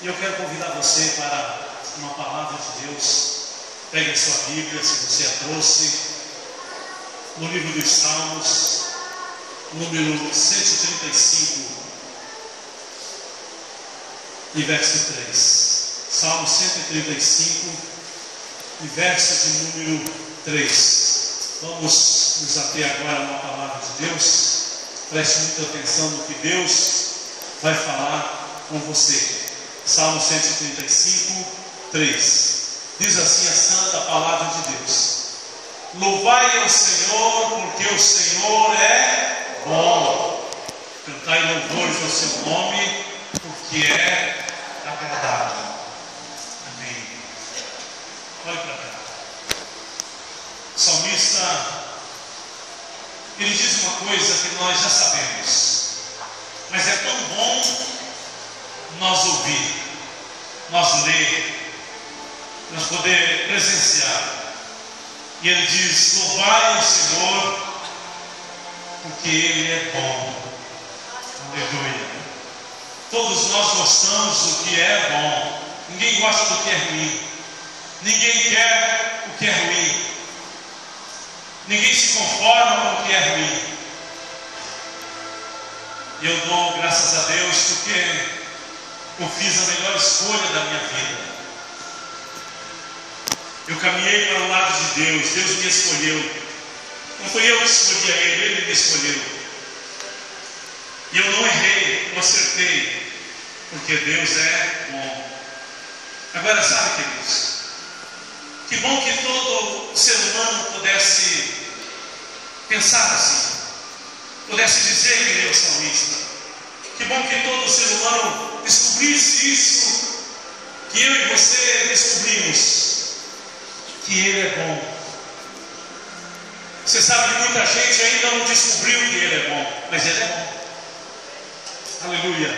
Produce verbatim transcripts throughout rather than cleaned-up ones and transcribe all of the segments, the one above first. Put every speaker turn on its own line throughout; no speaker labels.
E eu quero convidar você para uma palavra de Deus. Pegue a sua Bíblia, se você a trouxe, no livro dos Salmos, número cento e trinta e cinco, e verso três. Salmo cento e trinta e cinco, e verso de número três. Vamos nos ater agora a uma palavra de Deus. Preste muita atenção no que Deus vai falar com você. Salmo cento e trinta e cinco, três. Diz assim a santa palavra de Deus: louvai ao Senhor, porque o Senhor é bom. Cantai louvores ao seu nome, porque é agradável. Amém. Olhe para cá. O salmista, ele diz uma coisa que nós já sabemos, mas é tão bom nós ouvir, nós ler, nós poder presenciar. E ele diz: louvai ao Senhor, porque Ele é bom. Aleluia. Todos nós gostamos do que é bom. Ninguém gosta do que é ruim. Ninguém quer o que é ruim. Ninguém se conforma com o que é ruim. E eu dou graças a Deus porque eu fiz a melhor escolha da minha vida. Eu caminhei para o lado de Deus. Deus me escolheu. Não foi eu que escolhi a Ele, Ele me escolheu. E eu não errei, eu acertei, porque Deus é bom. Agora, sabe, queridos, que bom que todo ser humano pudesse pensar assim, pudesse dizer que ele é o salmista. Que bom que todo ser humano descobrisse isso, que eu e você descobrimos, que Ele é bom. Você sabe que muita gente ainda não descobriu que Ele é bom, mas Ele é bom. Aleluia.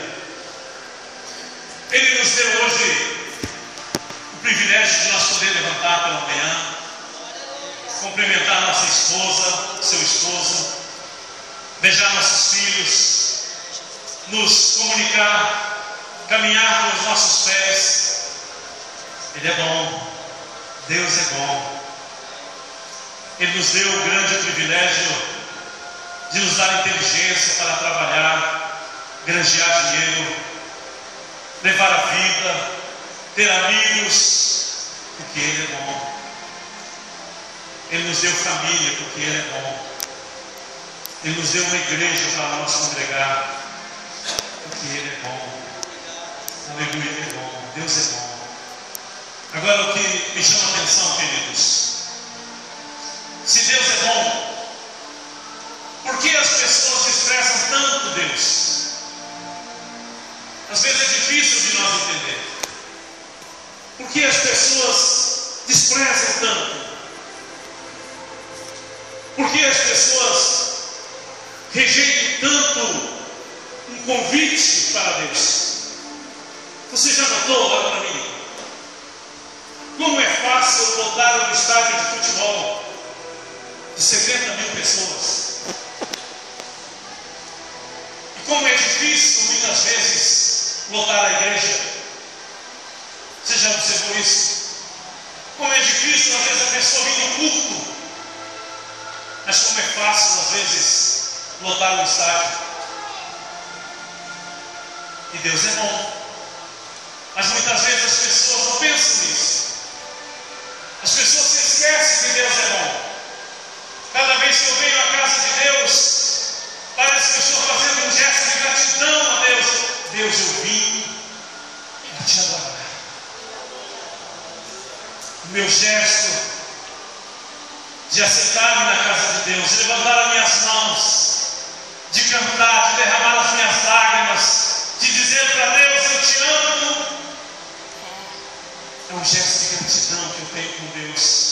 Ele nos deu hoje o privilégio de nós poder levantar pela manhã, cumprimentar nossa esposa, seu esposo, beijar nossos filhos, nos comunicar, caminhar com os nossos pés. Ele é bom. Deus é bom. Ele nos deu o grande privilégio de nos dar inteligência para trabalhar, granjear dinheiro, levar a vida, ter amigos, porque Ele é bom. Ele nos deu família, porque Ele é bom. Ele nos deu uma igreja para nós congregar, porque Ele é bom. Aleluia, Ele é bom. Deus é bom. Agora, o que me chama a atenção, queridos, se Deus é bom, por que as pessoas desprezam tanto Deus? Às vezes é difícil de nós entender. Por que as pessoas desprezam tanto? Por que as pessoas rejeitam tanto um convite para Deus? Você já notou? Olha para mim. Como é fácil lotar um estádio de futebol de setenta mil pessoas. E como é difícil, muitas vezes, lotar a igreja. Você já observou isso? Como é difícil, às vezes, a pessoa vir no culto. Mas como é fácil, às vezes, lotar um estádio. E Deus é bom. Mas muitas vezes as pessoas não pensam nisso. As pessoas se esquecem que Deus é bom. Cada vez que eu venho à casa de Deus, parece que eu estou fazendo um gesto de gratidão a Deus. Deus, eu vim para te adorar. O meu gesto de assentar-me na casa de Deus, de levantar as minhas mãos, de cantar, de derramar as minhas lágrimas, de dizer para Deus: eu te amo, é um gesto de gratidão que eu tenho com Deus.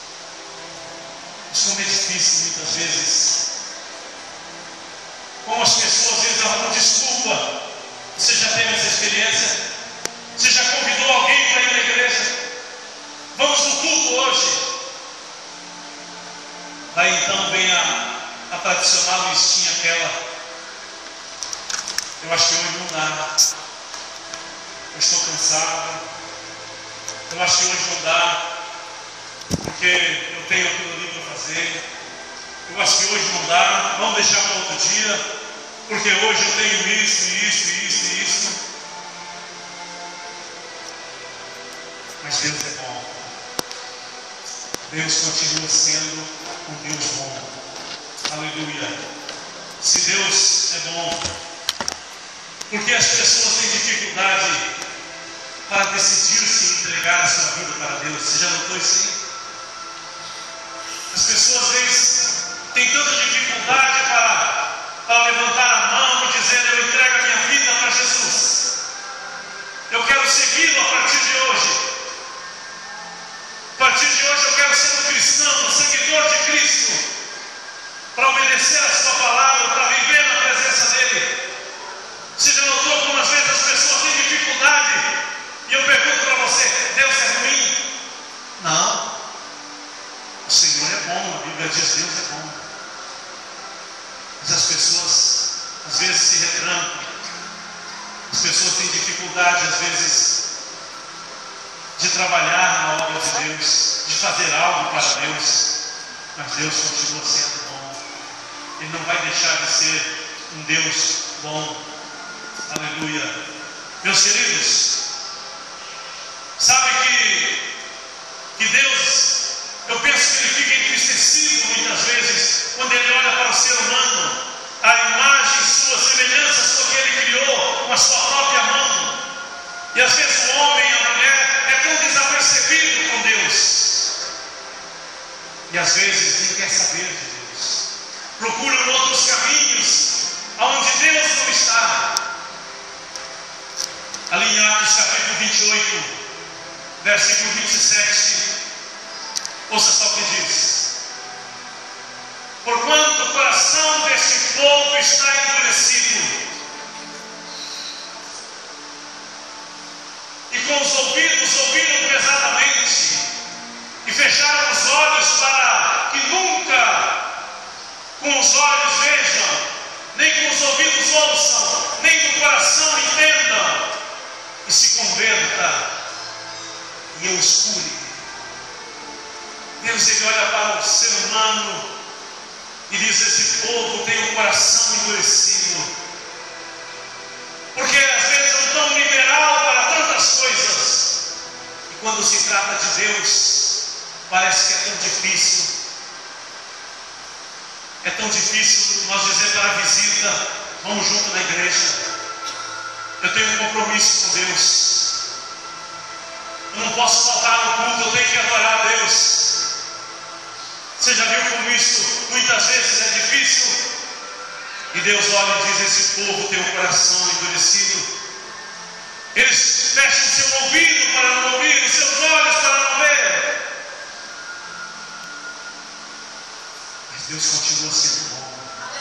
Mas como é difícil muitas vezes, como as pessoas às vezes arrumam desculpa. Você já teve essa experiência? Você já convidou alguém para ir na igreja? Vamos no culto hoje. Daí então vem a, a tradicional listinha aquela: eu acho que hoje não dá. eu estou cansado, eu acho que hoje não dá, porque eu tenho aquilo ali para fazer, eu acho que hoje não dá, vamos deixar para outro dia, porque hoje eu tenho isso, isso, isso e isso. Mas Deus é bom. Deus continua sendo um Deus bom. Aleluia. Se Deus é bom, porque as pessoas têm dificuldade para decidir-se entregar a sua vida para Deus. Você já notou isso aí? As pessoas às vezes têm tanta dificuldade para, para levantar a mão e dizer: eu entrego a minha vida para Jesus, eu quero segui-lo a partir de hoje. A partir de hoje eu quero ser um cristão, um seguidor de Cristo, para obedecer a sua palavra, para viver na presença dEle. Você já notou como às vezes as pessoas têm dificuldade? E eu pergunto para você: Deus é ruim? Não. O Senhor é bom, a Bíblia diz: Deus é bom. Mas as pessoas às vezes se retrancam. As pessoas têm dificuldade às vezes de trabalhar na obra de Deus, de fazer algo para Deus. Mas Deus continua sendo bom. Ele não vai deixar de ser um Deus bom. Aleluia. Meus queridos, sabe que, que Deus, eu penso que Ele fica entristecido muitas vezes quando Ele olha para o ser humano, a imagem, sua semelhança, sua que Ele criou com a sua própria mão. E às vezes o homem e a mulher é tão desapercebido com Deus, e às vezes nem quer saber de Deus, procuram outros caminhos aonde Deus não está. Ali em Atos capítulo vinte e oito, versículo vinte e sete, ouça só o que diz: porquanto o coração deste povo está endurecido, e com os ouvidos ouviram pesadamente, e fecharam os olhos para que nunca com os olhos vejam, nem com os ouvidos ouçam, nem com o coração entendam, e se converta e eu escure. Deus, Ele olha para o ser humano e diz: esse povo tem um coração endurecido, porque às vezes é tão liberal para tantas coisas, e quando se trata de Deus, parece que é tão difícil. É tão difícil nós dizer para a visita: vamos junto na igreja. Eu tenho um compromisso com Deus, eu não posso faltar no culto, eu tenho que adorar a Deus. Você já viu como isso muitas vezes é difícil? E Deus olha e diz: esse povo tem um coração endurecido, eles fecham o seu ouvido para não ouvir, os seus olhos para não ver. Mas Deus continua sendo bom.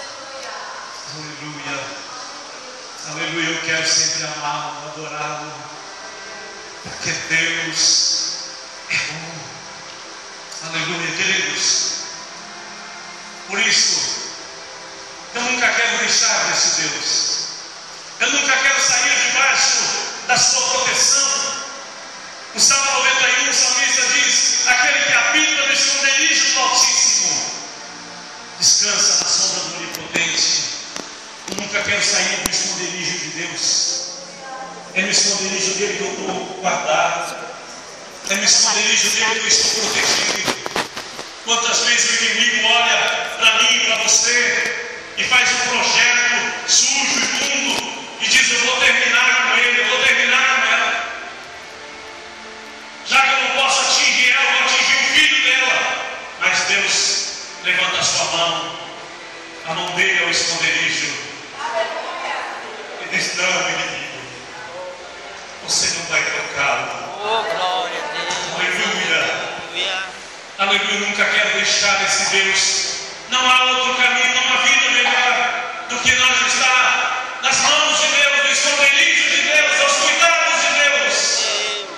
Aleluia. Aleluia. Eu quero sempre amá-lo, adorá-lo, porque Deus é bom. Aleluia, queridos. Por isso, eu nunca quero deixar desse Deus. Eu nunca quero sair debaixo da sua proteção. O Salmo noventa e um, o salmista diz: aquele que habita no esconderijo do Altíssimo descansa na sombra do Onipotente. Eu nunca quero sair do esconderijo de Deus. É no esconderijo dele que eu estou guardado, é no esconderijo dele que eu estou protegido. Quantas vezes o inimigo olha para mim e para você e faz um projeto sujo, imundo, e diz: eu vou terminar com ele, eu vou terminar com ela. Já que eu não posso atingir ela, eu vou atingir o filho dela. Mas Deus levanta a sua mão, a mão dele é o esconderijo, e diz: não, inimigo, você não vai tocá-lo.
Oh, glória a Deus.
Aleluia.
Aleluia.
Aleluia. Nunca quero deixar esse Deus. Não há outro caminho, não há vida melhor do que nós estar nas mãos de Deus, no esconderijo de Deus, aos cuidados de Deus.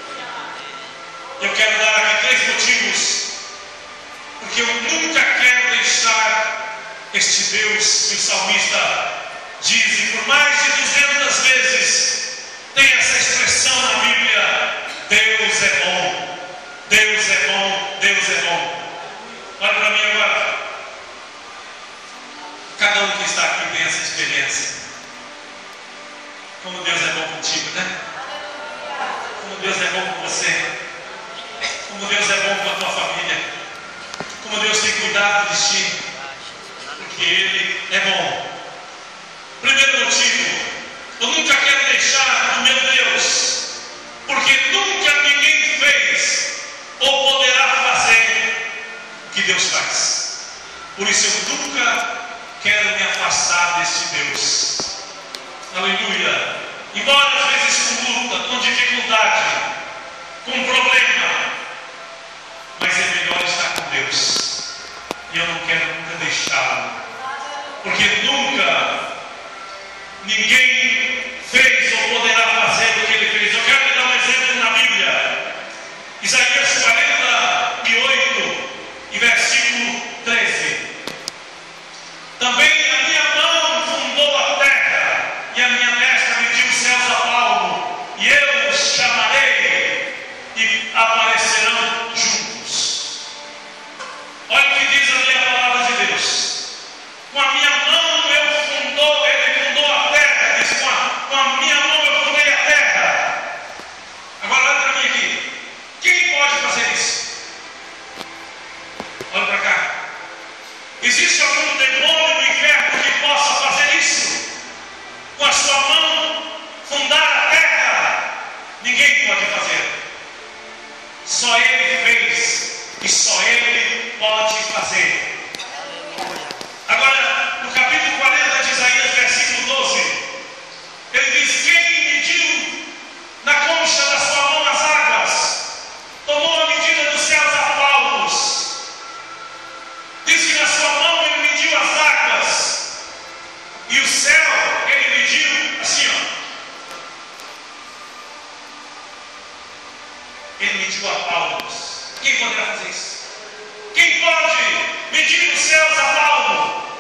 Eu quero dar aqui três motivos porque eu nunca quero deixar este Deus que o salmista diz, e por mais de duzentas vezes tem essa expressão na Deus é bom. Olha para mim agora. Cada um que está aqui tem essa experiência. Como Deus é bom contigo, né? Como Deus é bom com você. Como Deus é bom com a tua família. Como Deus tem cuidado de ti. Porque Ele é bom. Primeiro motivo, eu nunca quero deixar o meu Deus, porque nunca ninguém fez ou poderá fazer o que Deus faz. Por isso eu nunca quero me afastar deste Deus. Aleluia. Embora às vezes com luta, com dificuldade, com problema, mas é melhor estar com Deus. E eu não quero nunca deixá-lo, porque nunca ninguém fez ou poderá fazer o que Ele fez. Eu quero lhe dar um exemplo na Bíblia. Isaías quarenta e oito e versículo treze. Também a minha mão fundou a terra, e a minha destra mediu os céus a palmo, e eu os chamarei, e aparecerão juntos. Olha o que diz ali a palavra de Deus. Com a minha mão eu fundou, Ele fundou a terra, diz, com a, com a minha mão eu fundei a terra. Agora olha para mim aqui. Quem pode fazer isso? Olha para cá. Existe algum demônio do inferno que possa fazer isso? Com a sua mão fundar a terra? Ninguém pode fazer. Só Ele fez e só Ele pode fazer. Agora, no capítulo quarenta de Isaías, versículo doze, ele diz: quem mediu na concha da sua mão as águas, tomou a medida dos céus a palmos. Diz que na sua mão ele mediu as águas, e o céu ele mediu assim, ó. Ele mediu a palmos. Quem poderá fazer isso? Quem pode medir os céus a palmo?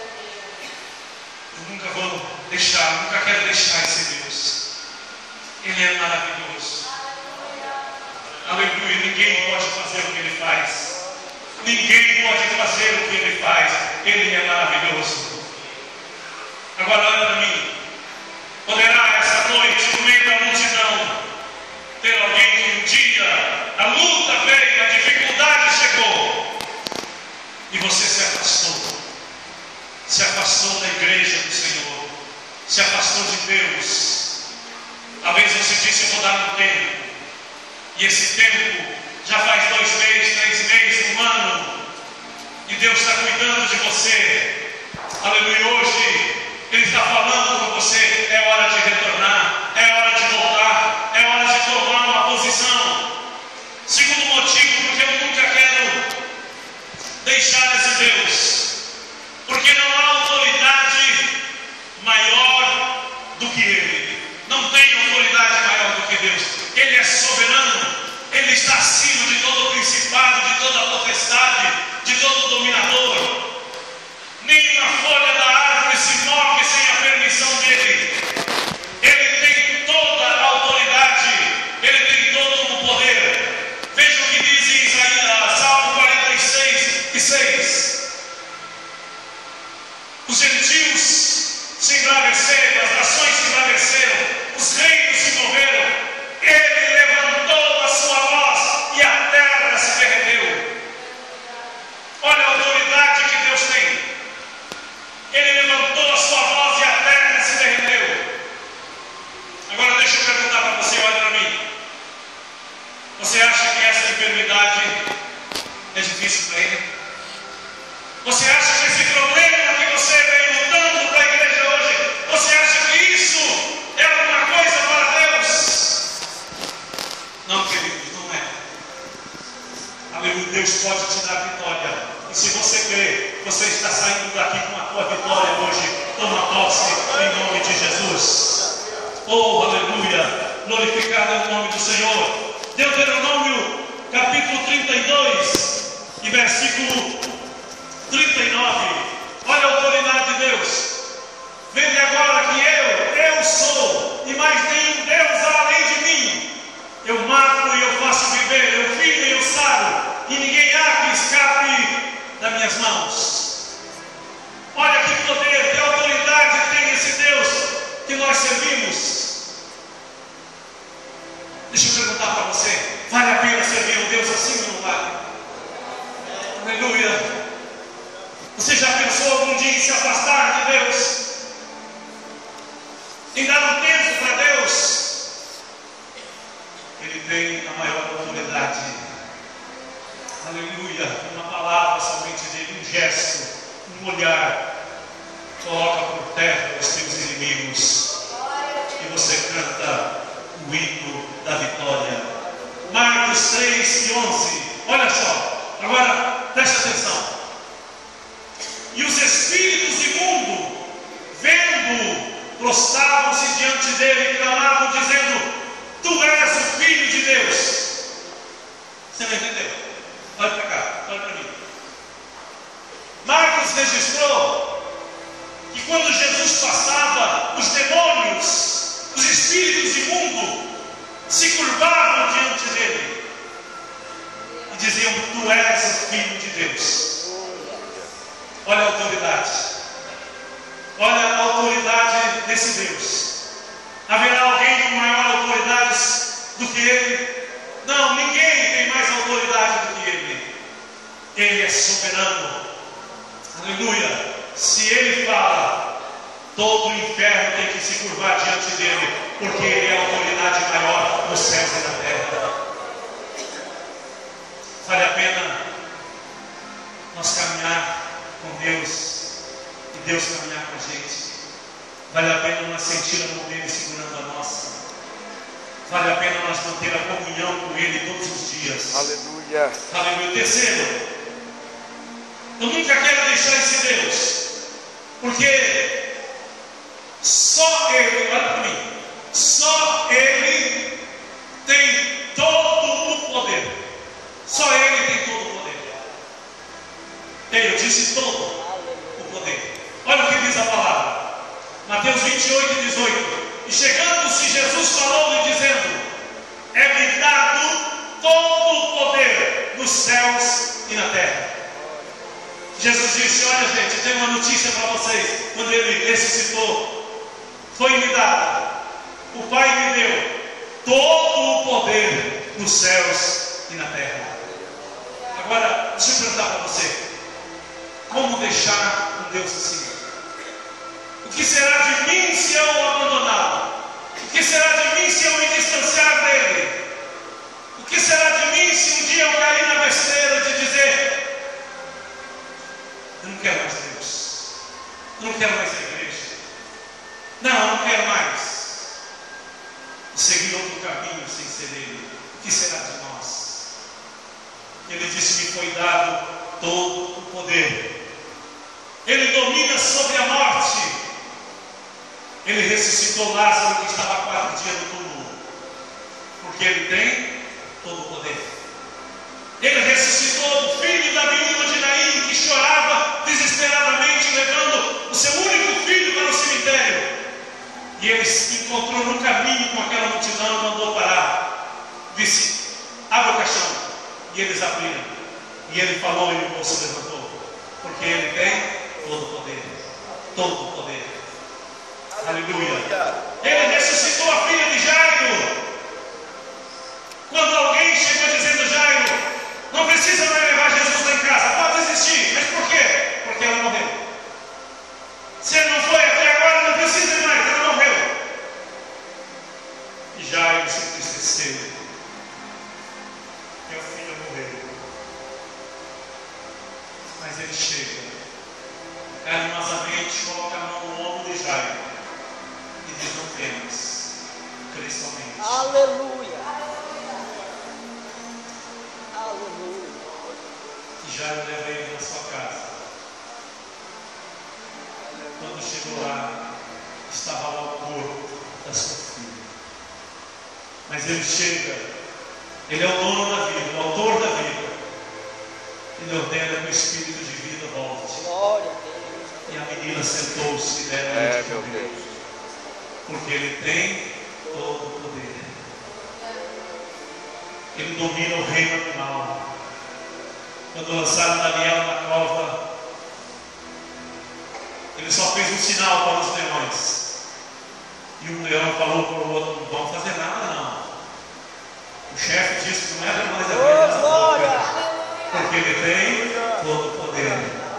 Eu nunca vou deixar, nunca quero deixar esse Deus. Ele é maravilhoso. Aleluia. Ninguém pode fazer o que Ele faz. Ninguém pode fazer o que Ele faz. Ele é maravilhoso. Agora olha para mim. Poderá essa noite, no meio da multidão, ter alguém que um dia a luta veio, a dificuldade chegou, e você se afastou. Se afastou da igreja do Senhor. Se afastou de Deus. Talvez você disse: eu vou dar um tempo. E esse tempo já faz dois meses, três meses, um ano. E Deus está cuidando de você. Aleluia. Hoje Ele está falando com você. É hora de retornar. É hora de voltar. É hora de tomar uma posição. Segundo motivo, porque eu nunca quero deixar esse Deus. Porque não há autoridade maior do que Ele. Não tem autoridade maior do que Deus. Ele é soberano. Ele está acima de todo principado, de toda potestade, de todo dominador. Nenhuma folha da árvore se move sem a permissão dele. Ele tem toda a autoridade. Ele tem todo o poder. Veja o que diz em Isaías, Salmo quarenta e seis e seis. Os gentios se embraveceram, as nações se embraveceram, os reinos se moveram. Ele levantou a sua voz e a terra se derreteu. Olha a autoridade que Deus tem. Ele levantou a sua voz e a terra se derreteu. Agora deixa eu perguntar para você, olha para mim. Você acha que essa enfermidade é difícil para Ele? Você acha que esse problema que você vem lutando para a igreja hoje, você acha que isso é alguma coisa para Deus? Não, queridos, não é. Aleluia. Deus pode te dar vitória. E se você crê, você está saindo daqui com a tua vitória hoje. Toma posse em nome de Jesus. Oh, aleluia. Glorificado é o nome do Senhor. Deuteronômio capítulo trinta e dois e versículo trinta e nove. Olha a autoridade de Deus. Vede agora que eu, eu sou, e mais nenhum Deus há além de mim. Eu mato e eu faço viver, eu filho e eu saro, e ninguém há nas minhas mãos. Olha que poder, que autoridade tem esse Deus que nós servimos. Deixa eu perguntar para você, vale a pena servir um Deus assim ou não vale? Aleluia. Você já pensou algum dia em se afastar de Deus? Em dar um tempo para Deus? Ele tem a maior autoridade. Aleluia. Uma palavra somente dele, um gesto, um olhar, coloca por terra os teus inimigos. E você canta o hino da vitória. Marcos três e onze. Olha só, agora preste atenção. E os espíritos imundos, vendo, prostravam-se diante dele e clamavam, dizendo: Tu és o Filho de Deus. Você não entendeu? Olha para cá, olha para mim. Marcos registrou que quando Jesus passava, os demônios, os espíritos imundos, se curvavam diante dele e diziam: Tu és o Filho de Deus. Olha a autoridade. Olha a autoridade desse Deus. Haverá alguém com maior autoridade do que ele? Não, ninguém tem mais autoridade do que ele. Ele é soberano. Aleluia. Se ele fala, todo o inferno tem que se curvar diante dele, porque ele é a autoridade maior nos céus e na terra. Vale a pena nós caminhar com Deus e Deus caminhar com a gente. Vale a pena nós sentir a mão dele segurando a nossa. Vale a pena nós manter a comunhão com ele todos os dias.
Aleluia.
Aleluia. Terceiro, eu nunca quero deixar esse Deus, porque só ele, olha para mim, só ele tem todo o poder. Só ele tem todo o poder. Eu disse todo o poder. Olha o que diz a palavra. Mateus vinte e oito, dezoito. E chegando-se, Jesus falou-lhe dizendo: É-me dado todo o poder nos céus e na terra. Jesus disse: Olha, gente, eu tenho uma notícia para vocês. Quando ele ressuscitou, foi-me dado, o Pai me deu todo o poder nos céus e na terra. Agora, deixa eu perguntar para você: como deixar um Deus assim? O que será de mim se eu o abandonar? O que será de mim se eu me distanciar dele? O que será de mim se um dia eu cair na besteira de dizer: Eu não quero mais Deus, eu não quero mais a igreja, não, eu não quero mais seguir outro caminho sem ser ele? O que será de nós? Ele disse: Me foi dado todo o poder. Ele domina sobre a morte. Ele ressuscitou Lázaro, que estava há quatro dias no túmulo, porque ele tem todo o poder. Ele ressuscitou o filho da viúva de Naim, que chorava desesperadamente, levando o seu único filho para o cemitério. E ele se encontrou no caminho com aquela multidão e mandou parar. Disse: Abra o caixão. E eles abriram. E ele falou e o moço levantou, porque ele tem todo o poder, todo o poder. Aleluia. Ele ressuscitou a filha de Jairo. Quando alguém chegou dizendo: Jairo, não precisa mais levar Jesus lá em casa, pode existir. Mas por quê? Porque ela morreu. Se ele não foi até agora, não precisa mais, ela morreu. E Jairo se entristeceu. Meu filho morreu. Mas ele chega carinhosamente, coloca a mão no ombro de Jairo e diz: Não temas, crê somente.
Aleluia. Aleluia.
E Jairo leva ele na sua casa. Quando chegou lá, estava lá o corpo da sua filha. Mas ele chega, ele é o dono da vida, o autor da vida. Ele ordena que o espírito de vida volte.
Glória a Deus.
E a menina sentou-se e deram
É,
de
meu
comer.
Deus.
Porque ele tem todo o poder. Ele domina o reino animal. Quando lançaram Daniel na cova, ele só fez um sinal para os leões. E um leão falou para o outro: não vão fazer nada não. O chefe disse que não era mais a vida na boca, porque ele tem todo o poder.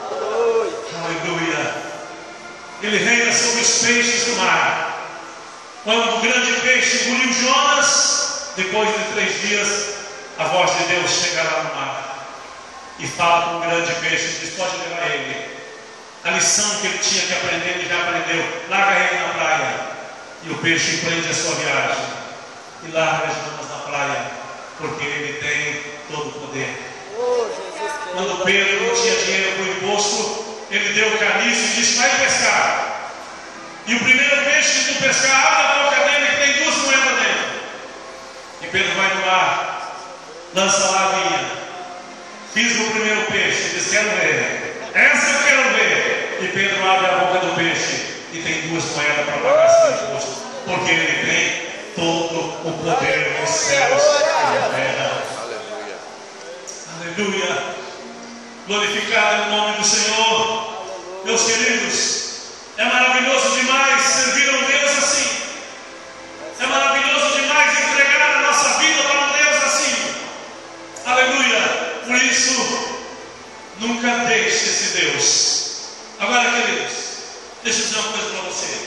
Aleluia. Ele reina sobre os peixes do mar. Quando o grande peixe engoliu Jonas, depois de três dias, a voz de Deus chega lá no mar e fala com o grande peixe e diz: pode levar ele. A lição que ele tinha que aprender, ele já aprendeu. Larga ele na praia. E o peixe empreende a sua viagem e larga Jonas na praia, porque ele tem todo o poder. Quando Pedro não tinha dinheiro para o imposto, ele deu o caniço e disse: vai pescar. E o primeiro peixe que tu pescar, abre a boca dele que tem duas moedas dentro. E Pedro vai no mar, lança lá a linha, fisga o primeiro peixe, diz: quero ver, essa eu quero ver. E Pedro abre a boca do peixe e tem duas moedas para pagar esse imposto, porque ele tem todo o poder dos céus e da terra. Aleluia. Aleluia. Glorificado é o nome do Senhor. Meus queridos, é maravilhoso demais servir a um Deus assim. É maravilhoso demais entregar a nossa vida para um Deus assim. Aleluia. Por isso, nunca deixe esse Deus. Agora, queridos, deixa eu dizer uma coisa para você.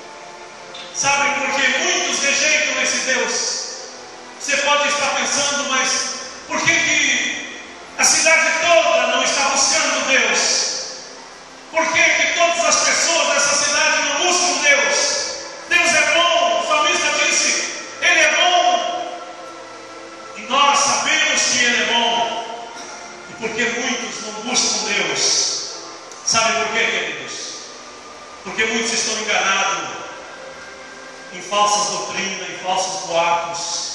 Sabe por que muitos rejeitam esse Deus? Você pode estar pensando, mas por que que a cidade toda não está buscando Deus? Por que que todas as pessoas dessa cidade não buscam Deus? Deus é bom, o salmista disse, Ele é bom. E nós sabemos que Ele é bom. E por que muitos não buscam Deus? Sabe por quê, queridos? Porque muitos estão enganados em falsas doutrinas, em falsos boatos.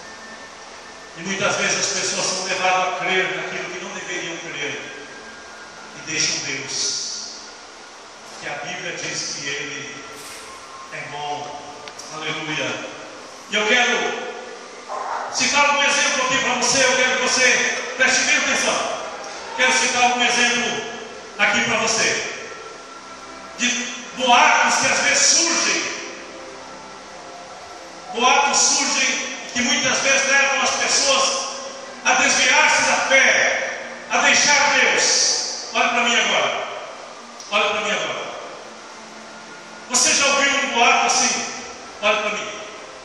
E muitas vezes as pessoas são levadas a crer naquilo que não deveriam crer. E deixam Deus. Que a Bíblia diz que Ele é bom. Aleluia. E eu quero citar algum exemplo aqui para você. Eu quero que você preste bem atenção. Quero citar algum exemplo aqui para você. De boatos que às vezes surgem. Boatos surgem que muitas vezes levam as pessoas a desviar-se da fé, a deixar Deus. Olha para mim agora. Olha para mim agora. Você já ouviu um boato assim? Olha para mim.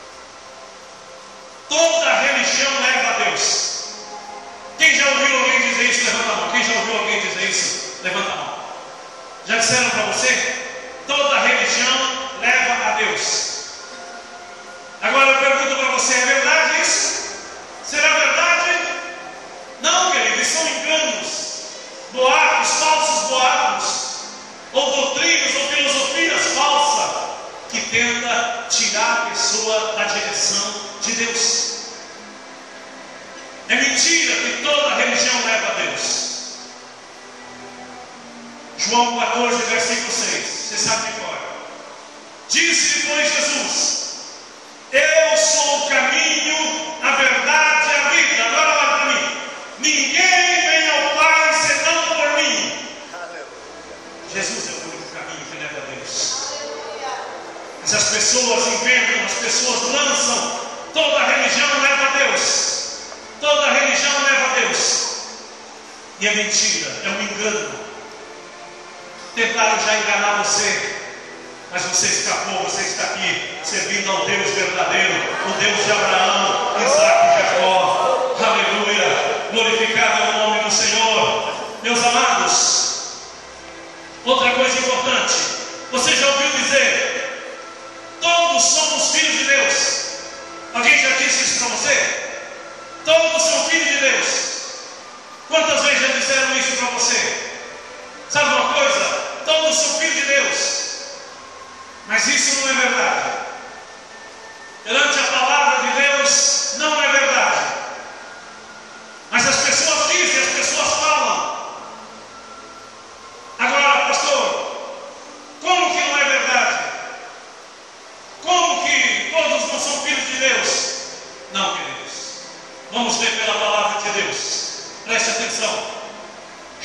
Toda religião leva a Deus. Quem já ouviu alguém dizer isso? Levanta a mão. Quem já ouviu alguém dizer isso? Levanta a mão. Já disseram para você? Toda religião leva a Deus. Agora eu pergunto para você, é verdade isso? Será verdade? Não, queridos, são enganos, boatos, falsos boatos, ou doutrinas ou filosofias falsas que tenta tirar a pessoa da direção de Deus. É mentira que toda religião leva a Deus. João quatorze, versículo seis. Você sabe de cor. Disse depois Jesus: eu sou o caminho, a verdade e a vida. Agora olha para mim. Ninguém vem ao Pai senão por mim. Jesus é o único caminho que leva a Deus. Mas as pessoas inventam, as pessoas lançam. Toda religião leva a Deus. Toda religião leva a Deus. E é mentira, é um engano. Tentaram já enganar você, mas você escapou, você está aqui servindo ao Deus verdadeiro, o Deus de Abraão, Isaac e Jacó. Aleluia. Glorificado é o nome do Senhor. Meus amados, outra coisa importante, você já ouviu dizer: todos somos filhos de Deus? Alguém já disse isso para você? Todos são filhos de Deus. Quantas vezes já disseram isso para você? Sabe uma coisa? Todos são filhos de Deus. Mas isso não é verdade. Perante a palavra de Deus, não é verdade. Mas as pessoas dizem, as pessoas falam. Agora, pastor, como que não é verdade? Como que todos não são filhos de Deus? Não, queridos. Vamos ver pela palavra de Deus. Preste atenção.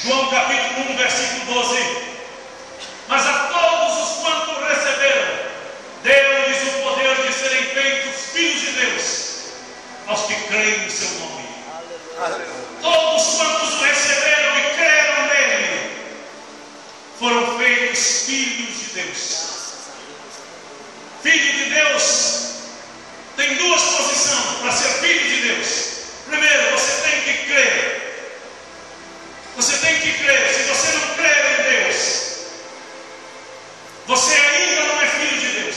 João capítulo um, versículo doze. Mas a todos os quantos receberam, deu-lhes o poder de serem feitos filhos de Deus, aos que creem no seu nome.
Aleluia.
Todos quantos o receberam e creram nele, foram feitos filhos de Deus. Filho de Deus tem duas posições para ser filho de Deus. Primeiro, você tem que crer. Você tem que crer. Se você não crer em Deus, você ainda não é filho de Deus.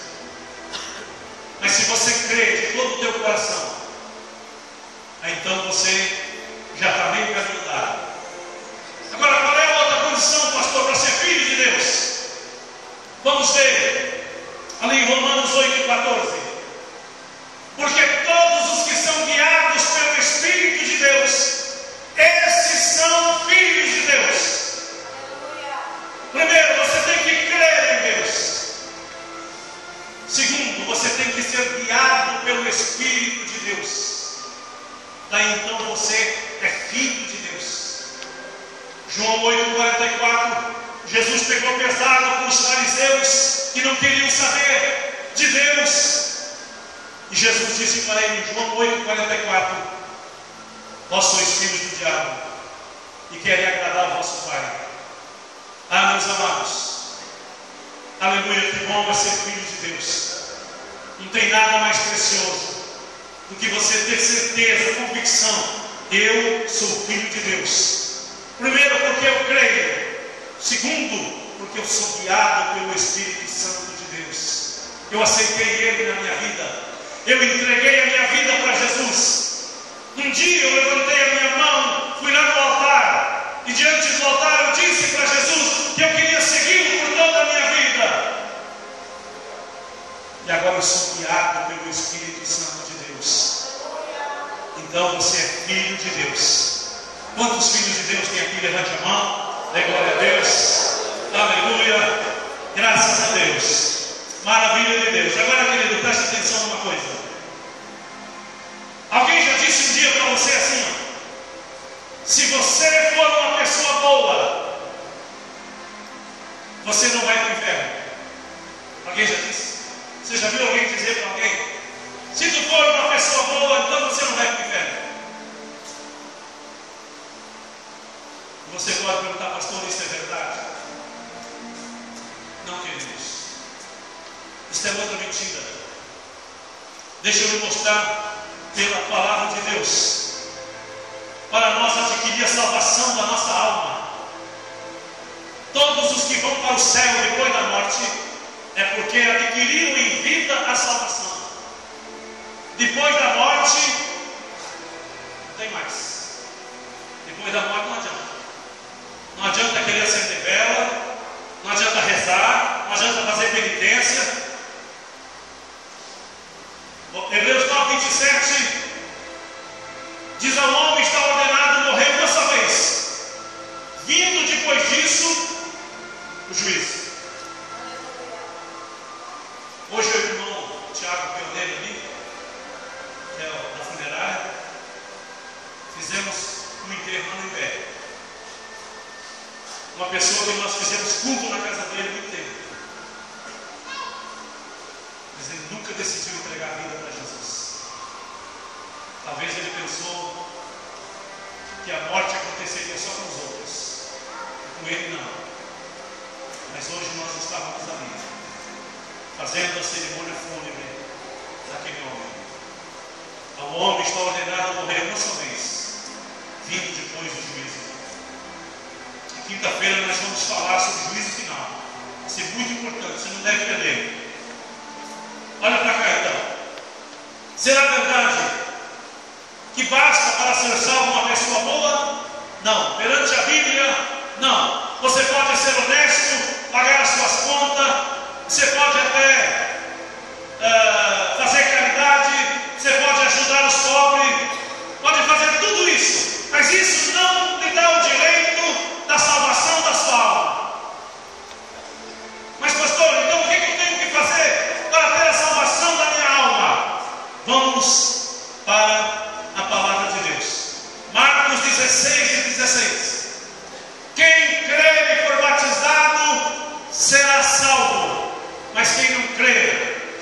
Mas se você crer de todo o teu coração, aí então você já está meio caminho andado. Agora, qual é a outra condição, pastor, para ser filho de Deus? Vamos ver ali em Romanos oito, quatorze. Porque todos os que são guiados pelo Espírito de Deus, esses são filhos de Deus. Primeiro, você tem que crer em Deus. Segundo, você tem que ser guiado pelo Espírito de Deus. Daí então você é filho de Deus. João oito, quarenta e quatro. Jesus pegou pesado com os fariseus que não queriam saber de Deus. E Jesus disse para ele em João oito, quarenta e quatro: vós sois filhos do diabo e querem agradar o vosso Pai. Ah, meus amados, aleluia, que bom é ser filho de Deus. Não tem nada mais precioso do que você ter certeza, convicção: eu sou filho de Deus. Primeiro, porque eu creio. Segundo, porque eu sou guiado pelo Espírito Santo de Deus. Eu aceitei Ele na minha vida. Eu entreguei a minha vida para Jesus. Um dia eu levantei a minha mão, fui lá no altar, e diante do altar eu disse para Jesus que eu queria segui-lo por toda a minha vida. E agora eu sou guiado pelo Espírito Santo de Deus. Então você é filho de Deus. Quantos filhos de Deus tem aqui? Levante a mão. Dê glória a Deus. Aleluia. Graças a Deus. Maravilha de Deus. Agora, querido, preste atenção numa coisa. Alguém já disse um dia para você assim: ó, se você for uma pessoa boa, você não vai para o inferno. Alguém já disse? Você já viu alguém dizer para alguém: se tu for uma pessoa boa, então você não vai para o inferno? Você pode perguntar: pastor, isso é verdade? Não, queridos. Isso é outra mentira. Deixa eu lhe mostrar pela palavra de Deus, para nós adquirir a salvação da nossa alma. Todos os que vão para o céu depois da morte é porque adquiriram em vida a salvação. Depois da morte não tem mais. Depois da morte não adianta. Não adianta querer acender vela, não adianta rezar, não adianta fazer penitência. Hebreus nove, vinte e sete diz: ao homem está ordenado morrer uma só vez, vindo depois disso o juízo. Hoje o irmão Tiago Pioneiro ali, que é o da funerária, fizemos um enterro no Império. Uma pessoa que nós fizemos culto na casa dele muito tempo. Mas ele nunca decidiu entregar a vida para Jesus. Talvez ele pensou que a morte aconteceria só com os outros, e com ele não. Mas hoje nós estávamos ali, fazendo a cerimônia fúnebre daquele homem. Ao homem está ordenado a morrer uma só vez, vindo depois do juízo. E quinta-feira nós vamos falar sobre o juízo final. Isso é muito importante, você não deve perder. Olha para cá então. Será verdade que basta para ser salvo uma pessoa boa? Não. Perante a Bíblia, não. Você pode ser honesto, pagar as suas contas, você pode até uh, fazer caridade, você pode ajudar os pobres, pode fazer tudo isso, mas isso não lhe dá o direito da salvação da sua alma. Mas pastor, então o que eu tenho que fazer para ter a salvação da minha alma? Vamos para a palavra de Deus. Marcos dezesseis e dezesseis.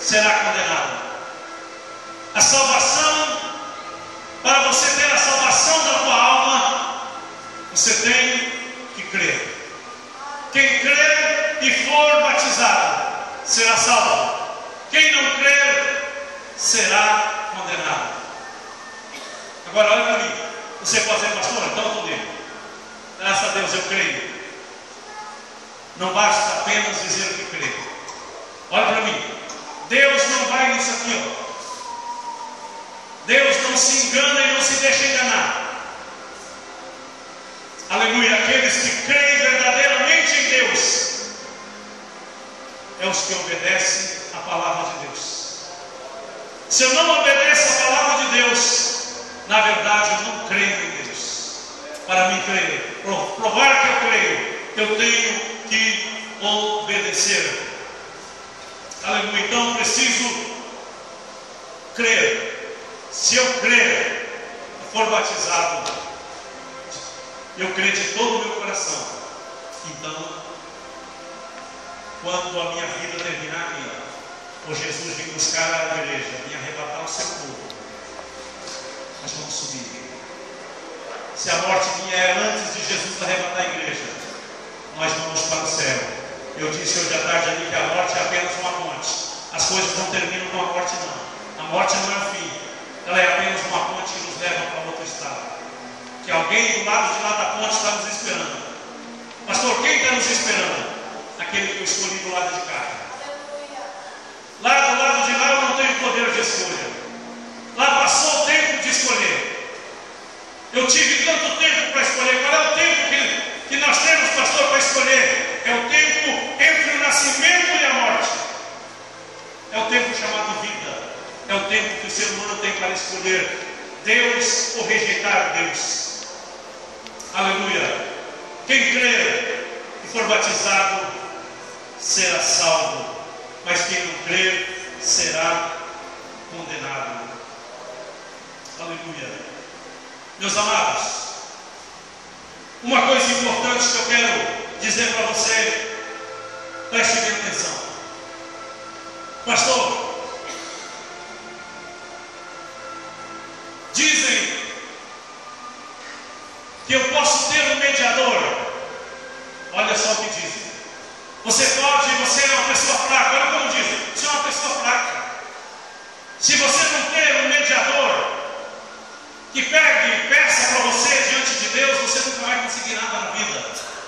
será condenado. A salvação, para você ter a salvação da tua alma, você tem que crer. Quem crer e for batizado será salvo. Quem não crer será condenado. Agora olha para mim. Você pode dizer, pastor, então eu estou dentro. Graças a Deus eu creio. Não basta apenas dizer que creio. Olha para mim. Deus não vai nisso aqui, ó. Deus não se engana e não se deixa enganar. Aleluia. Aqueles que creem verdadeiramente em Deus é os que obedecem a palavra de Deus. Se eu não obedeço a palavra de Deus, na verdade eu não creio em Deus. Para mim crer, provar que eu creio, eu tenho que obedecer. Aleluia. Então preciso crer. Se eu crer e for batizado, eu creio de todo o meu coração. Então, quando a minha vida terminar aqui, ou Jesus vir buscar a igreja, vir arrebatar o seu povo, nós vamos subir. Se a morte vier antes de Jesus arrebatar a igreja, nós vamos para o céu. Eu disse hoje à tarde ali que a morte é apenas uma ponte. As coisas não terminam com a morte, não. A morte não é o fim. Ela é apenas uma ponte que nos leva para outro estado. Que alguém do lado de lá da ponte está nos esperando. Pastor, quem está nos esperando? Aquele que eu escolhi do lado de cá. Lá do lado de lá eu não tenho poder de escolha. Lá passou o tempo de escolher. Eu tive tanto tempo para escolher. Qual é o tempo que, que nós temos, pastor, para escolher? É o tempo entre o nascimento e a morte. É o tempo chamado vida. É o tempo que o ser humano tem para escolher Deus ou rejeitar Deus. Aleluia. Quem crer e for batizado será salvo, mas quem não crer será condenado. Aleluia. Meus amados, uma coisa importante que eu quero dizer para você, preste bem atenção. Pastor, dizem que eu posso ter um mediador. Olha só o que dizem. Você pode, você é uma pessoa fraca. Olha como dizem, você é uma pessoa fraca. Se você não ter um mediador que pegue e peça para você diante de Deus, você nunca vai conseguir nada na vida.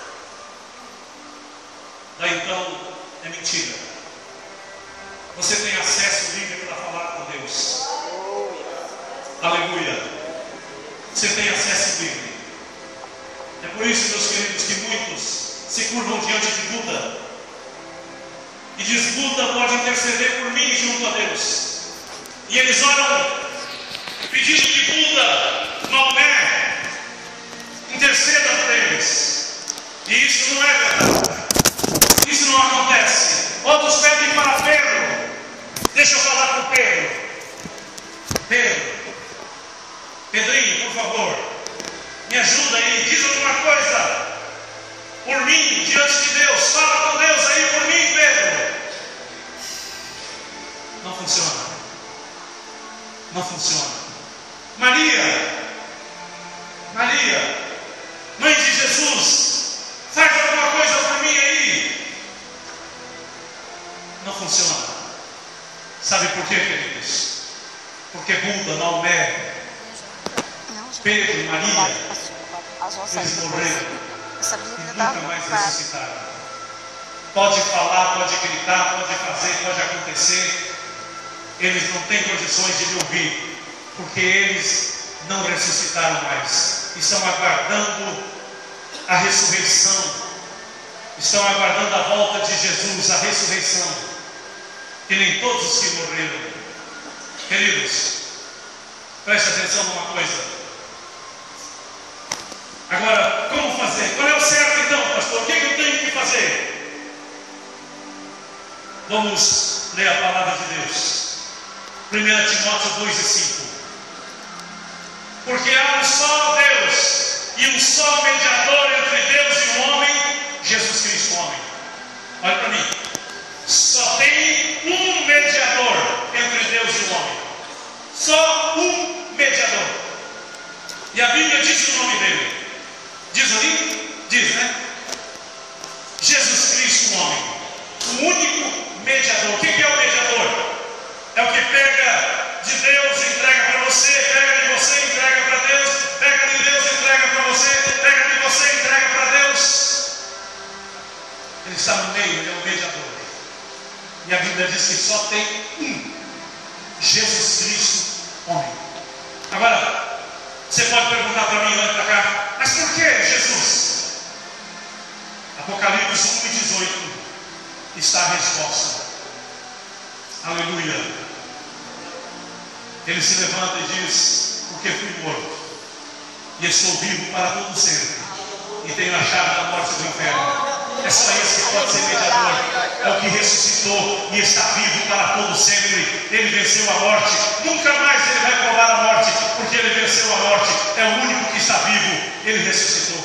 Daí então é mentira. Você tem acesso livre para falar com Deus. Aleluia. Você tem acesso livre. É por isso, meus queridos, que muitos se curvam diante de Buda e diz: Buda pode interceder por mim junto a Deus. E eles oram pedindo que Buda, Maomé, interceda por eles. E isso não é verdade. Isso não acontece. Outros pedem para Pedro. Deixa eu falar com Pedro. Pedro, Pedrinho, por favor, me ajuda aí, diz alguma coisa por mim, diante de Deus. Fala com Deus aí por mim, Pedro. Não funciona. Não funciona. Maria, Maria, mãe de Jesus, faz alguma coisa por mim aí. Não funciona. Sabe por quê, queridos? Porque Buda, Maomé, Pedro, Maria, eles morreram e nunca mais ressuscitaram. Pode falar, pode gritar, pode fazer, pode acontecer. Eles não têm condições de me ouvir, porque eles não ressuscitaram mais. Estão aguardando a ressurreição. Estão aguardando a volta de Jesus, a ressurreição. E nem todos os que morreram. Queridos, preste atenção numa coisa. Agora, como fazer? Qual é o certo então, pastor? O que, é que eu tenho que fazer? Vamos ler a palavra de Deus. primeira Timóteo dois e cinco. Porque há um só Deus e um só mediador entre Deus e o homem, Jesus Cristo, homem. Olha para mim. Só tem um mediador diz ali? Diz, né? Jesus Cristo, um homem. O único mediador. O que é o mediador? É o que pega de Deus e entrega para você, pega de você e entrega para Deus, pega de Deus e entrega para você, pega de você e entrega para Deus. Ele está no meio, ele é o mediador. E a Bíblia diz que só tem um, Jesus Cristo, homem. Agora, você pode perguntar para mim, olha para cá, mas por que Jesus? Apocalipse um e dezoito está a resposta. Aleluia. Ele se levanta e diz: porque fui morto e estou vivo para todo sempre, e tenho a chave da morte do inferno. É só esse que pode ser mediador. É o que ressuscitou e está vivo para todo sempre. Ele venceu a morte. Nunca mais ele vai provar a morte, porque ele venceu a morte. É o único que está vivo. Ele ressuscitou.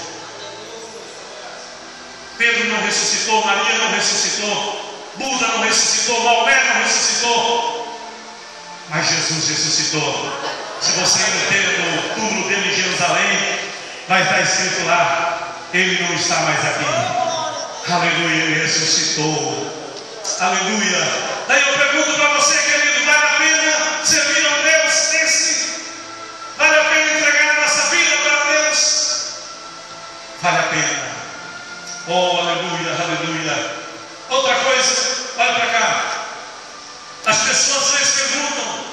Pedro não ressuscitou, Maria não ressuscitou, Buda não ressuscitou, Maomé não ressuscitou, mas Jesus ressuscitou. Se você ainda ter no túmulo dele em Jerusalém, vai estar escrito lá: ele não está mais aqui. Aleluia, ele ressuscitou. Aleluia. Daí eu pergunto para você, querido, vale a pena servir a um Deus desse? Vale a pena entregar a nossa vida para Deus? Vale a pena. Oh, aleluia, aleluia. Outra coisa, olha para cá. As pessoas às vezes perguntam: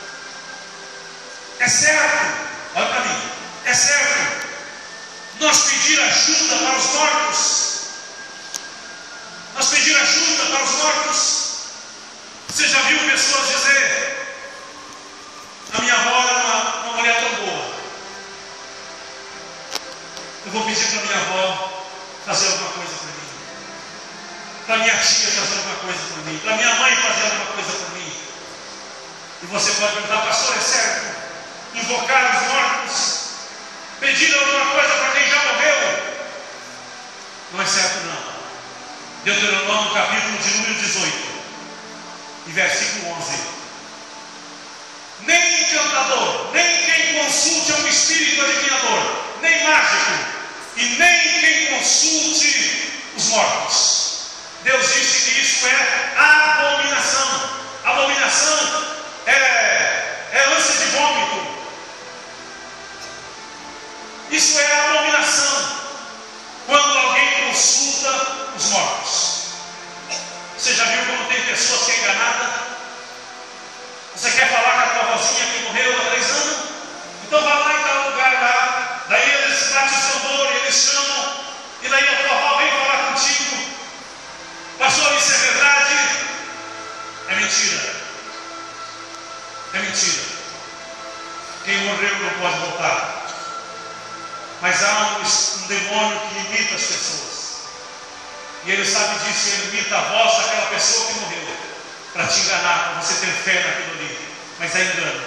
é certo, olha para mim, é certo nós pedir ajuda para os mortos? Nós pedir ajuda para os mortos? Você já viu pessoas dizer: a minha avó era uma, uma mulher tão boa, eu vou pedir para minha avó fazer alguma coisa para mim, para minha tia fazer alguma coisa para mim, para minha mãe fazer alguma coisa para mim. E você pode perguntar: pastor, é certo invocar os mortos, pedir alguma coisa para quem já morreu? Não é certo, não. Deuteronômio capítulo de número dezoito e versículo onze: nem encantador, nem quem consulte a um espírito adivinhador, nem mágico, e nem quem consulte os mortos. Deus disse que isso é abominação. Abominação é, é ânsia de vômito. Isso é abominação quando alguém consulta os mortos. Você já viu como tem pessoas que é enganada? Você quer falar com a tua vozinha que morreu há três anos? Então vá lá em tal lugar lá. Daí eles batem o tambor, eles chamam, e daí a tua avó vem falar contigo. Pastor, isso é verdade? É mentira. É mentira. Quem morreu não pode voltar. Mas há um, um demônio que imita as pessoas. E ele sabe disso, ele imita a voz daquela pessoa que morreu, para te enganar, para você ter fé naquilo ali. Mas é engano.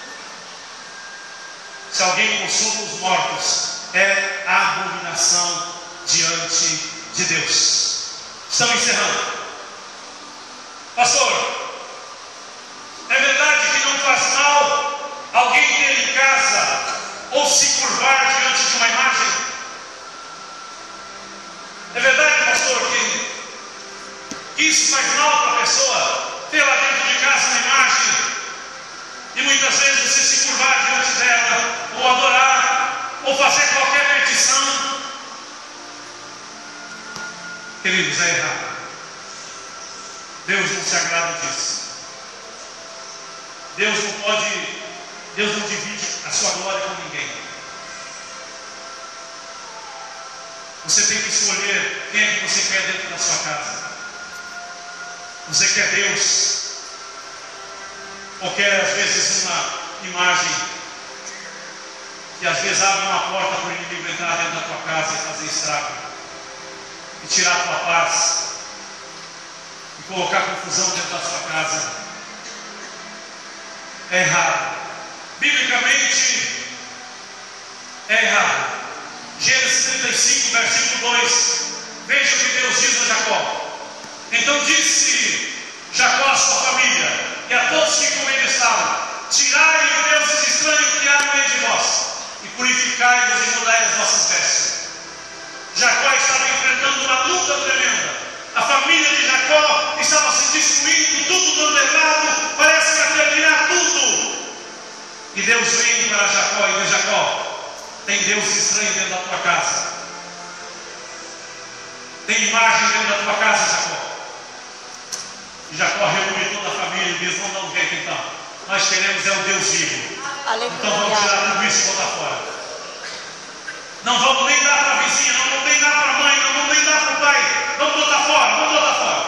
Se alguém consulta os mortos, é abominação diante de Deus. Estamos encerrando. Pastor, é verdade que não faz mal alguém ter em casa ou se curvar diante de uma imagem? É verdade, pastor, que isso faz mal para a pessoa ter lá dentro de casa uma imagem e muitas vezes você se curvar diante dela, ou adorar, ou fazer qualquer petição? Queridos, é errado. Deus não se agrada disso. Deus não pode, Deus não divide a sua glória com ninguém. Você tem que escolher quem é que você quer dentro da sua casa. Você quer Deus? Ou quer às vezes uma imagem que às vezes abre uma porta para o inimigo entrar dentro da tua casa e fazer estrago, e tirar a tua paz, e colocar confusão dentro da sua casa? É errado. Biblicamente é errado. Gênesis trinta e cinco, versículo dois. Veja o que Deus diz a Jacó. Então disse Jacó à sua família e a todos que com ele estavam: tirai os deuses estranhos que há no meio de vós, e purificai-vos e mudai as vossas vestes. família de Jacó estava se destruindo, tudo dando errado, parece que ia terminar tudo. E Deus vem para Jacó e diz: Jacó, tem Deus estranho dentro da tua casa, tem imagem dentro da tua casa, Jacó. E Jacó reúne toda a família e diz: vamos dar um jeito então, nós queremos é o Deus vivo.
Aleluia.
Então vamos tirar tudo isso e botar fora. Não vamos nem dar para a vizinha, não vamos nem dar para a mãe, não vamos nem dar para o pai. Vamos botar fora, vamos botar fora.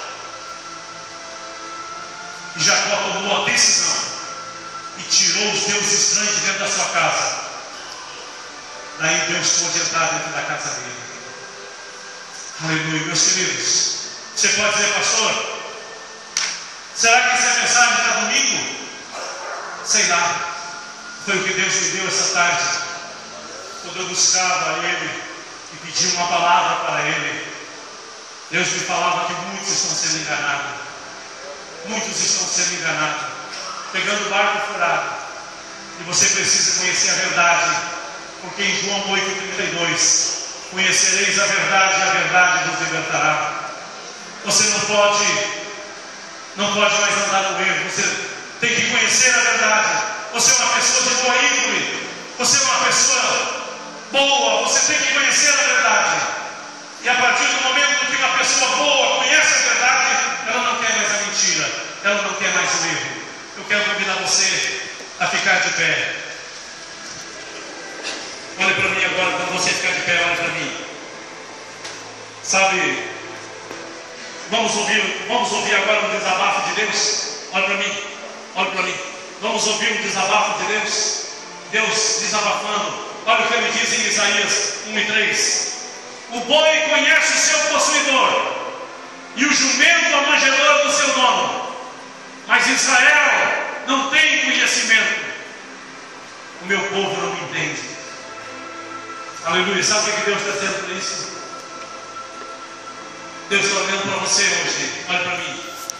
E Jacó tomou a decisão e tirou os deuses estranhos de dentro da sua casa. Daí Deus pôde entrar dentro da casa dele. Aleluia, meus queridos. Você pode dizer: pastor, será que essa mensagem está domingo? Sei lá. Foi o que Deus me deu essa tarde, quando eu buscava Ele e pedia uma palavra para Ele. Deus me falava que muitos estão sendo enganados. Muitos estão sendo enganados, pegando o barco furado. E você precisa conhecer a verdade, porque em João oito, trinta e dois, conhecereis a verdade e a verdade vos libertará. Você não pode, não pode mais andar no erro. Você tem que conhecer a verdade. Você é uma pessoa de boa índole, você é uma pessoa boa, você tem que conhecer a verdade. E a partir do momento que uma pessoa boa conhece a verdade, ela não quer mais a mentira, ela não quer mais o erro. Eu quero convidar você a ficar de pé. Olhe para mim agora, quando você ficar de pé, olhe para mim. Sabe, vamos ouvir, vamos ouvir agora um desabafo de Deus. Olhe para mim, olhe para mim. Vamos ouvir um desabafo de Deus. Deus desabafando. Olha o que ele diz em Isaías um e três. O boi conhece o seu possuidor, e o jumento a manjedoura do seu dono, mas Israel não tem conhecimento. O meu povo não me entende. Aleluia. Sabe o que Deus está dizendo por isso? Deus está olhando para você hoje. Olha para mim.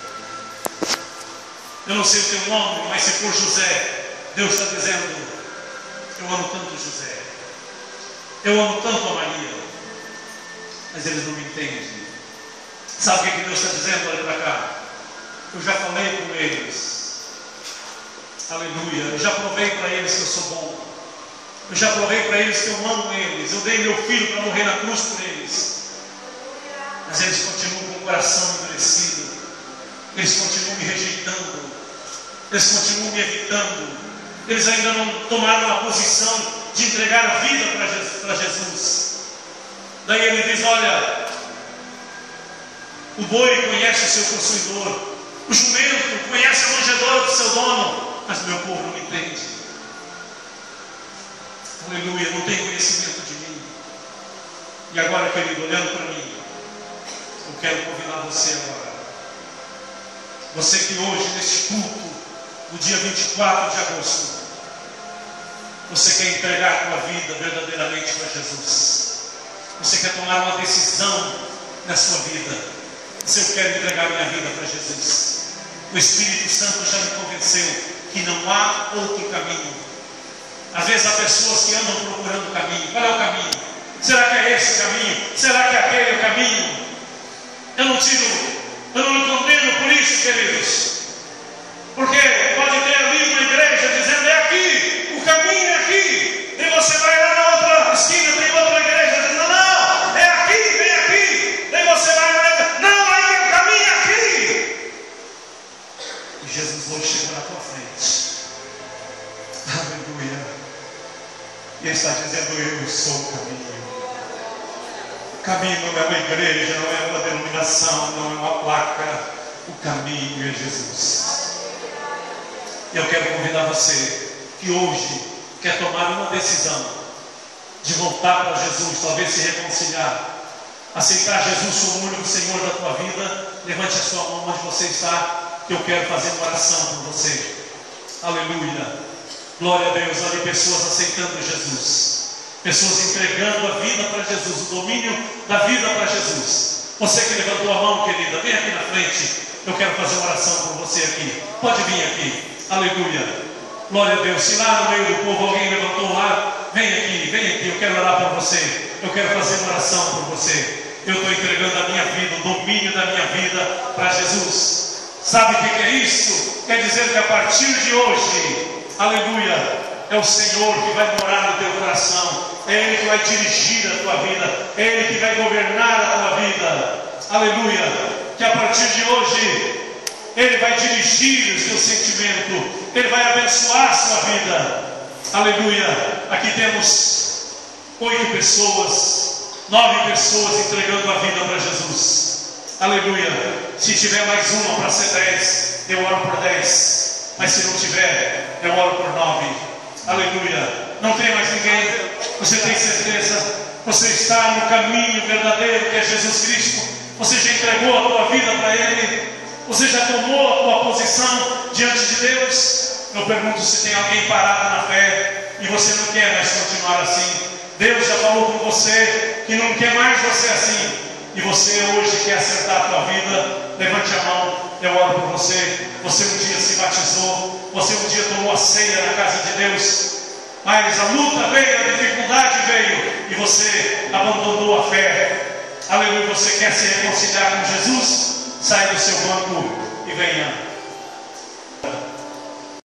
Eu não sei o teu nome, mas se for José, Deus está dizendo: eu amo tanto José, eu amo tanto a Maria, mas eles não me entendem. Sabe o que Deus está dizendo? Olha para cá. Eu já falei com eles. Aleluia. Eu já provei para eles que eu sou bom. Eu já provei para eles que eu amo eles. Eu dei meu filho para morrer na cruz por eles. Mas eles continuam com o coração endurecido. Eles continuam me rejeitando. Eles continuam me evitando. Eles ainda não tomaram a posição de entregar a vida para Jesus. Daí ele diz: olha, o boi conhece o seu possuidor, o jumento conhece a manjedoura do seu dono, mas meu povo não me entende. Aleluia, não tem conhecimento de mim. E agora, querido, olhando para mim, eu quero convidar você agora. Você que hoje, neste culto, no dia vinte e quatro de agosto, você quer entregar a tua vida verdadeiramente para Jesus. Você quer tomar uma decisão na sua vida. Se eu quero entregar minha vida para Jesus, o Espírito Santo já me convenceu que não há outro caminho. Às vezes há pessoas que andam procurando o caminho. Qual é o caminho? Será que é esse o caminho? Será que aquele é o caminho? Eu não tiro, eu não me condeno por isso, queridos. Porque pode ter ali uma igreja dizendo: é aqui, o caminho é aqui. E você vai lá na outra esquina, tem outra igreja dizendo: não, é aqui, vem aqui. E você vai lá, não, aí é o caminho aqui. E Jesus hoje chegou na tua frente. Aleluia. E Ele está dizendo: eu sou o caminho. O caminho não é uma igreja, não é uma denominação, não é uma placa. O caminho é Jesus. E eu quero convidar você que hoje quer tomar uma decisão de voltar para Jesus, talvez se reconciliar, aceitar Jesus como o único Senhor da tua vida. Levante a sua mão onde você está, que eu quero fazer uma oração por você. Aleluia. Glória a Deus. Olha, pessoas aceitando Jesus, pessoas entregando a vida para Jesus, o domínio da vida para Jesus. Você que levantou a mão, querida, vem aqui na frente. Eu quero fazer uma oração por você aqui. Pode vir aqui. Aleluia. Glória a Deus. Se lá no meio do povo alguém levantou lá, vem aqui, vem aqui. Eu quero orar por você. Eu quero fazer uma oração por você. eu estou entregando a minha vida, o domínio da minha vida para Jesus. Sabe o que é isso? Quer dizer que a partir de hoje, aleluia, é o Senhor que vai morar no teu coração, é Ele que vai dirigir a tua vida, é Ele que vai governar a tua vida, aleluia, que a partir de hoje, Ele vai dirigir o teu sentimento, Ele vai abençoar a sua vida, aleluia. Aqui temos oito pessoas, nove pessoas entregando a vida para Jesus, aleluia. Se tiver mais uma para ser dez, eu oro por dez, mas se não tiver, eu oro por nove, aleluia. Não tem mais ninguém, você tem certeza, você está no caminho verdadeiro que é Jesus Cristo, você já entregou a tua vida para Ele, você já tomou a tua posição diante de Deus. Eu pergunto se tem alguém parado na fé e você não quer mais continuar assim. Deus já falou com você que não quer mais você assim, e você hoje quer acertar a tua vida. Levante a mão, eu oro por você. Você um dia se batizou, você um dia tomou a ceia na casa de Deus, mas a luta veio, a dificuldade veio, e você abandonou a fé, aleluia. Você quer se reconciliar com Jesus? Saia do seu banco e venha